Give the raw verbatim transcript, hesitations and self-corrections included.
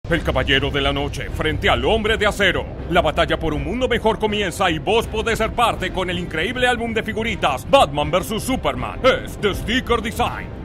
El Caballero de la Noche frente al Hombre de Acero. La batalla por un mundo mejor comienza y vos podés ser parte con el increíble álbum de figuritas Batman versus. Superman. Es The Sticker Design.